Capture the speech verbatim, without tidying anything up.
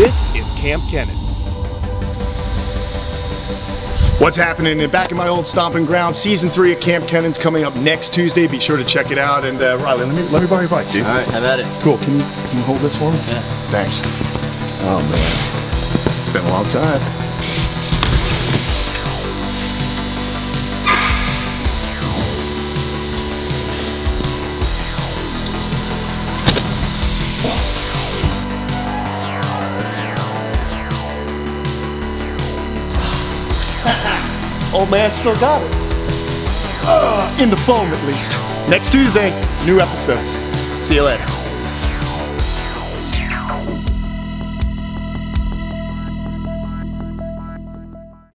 This is Kamp Kenan. What's happening? Back in my old stomping ground, season three of Kamp Kenan's coming up next Tuesday. Be sure to check it out. And uh, Riley, let me let me borrow your bike, dude. All right, have at it. Cool. Can you can you hold this for me? Yeah. Thanks. Oh man, it's been a long time. Old man still got it. Uh, in the foam at least. Next Tuesday, new episodes. See you later.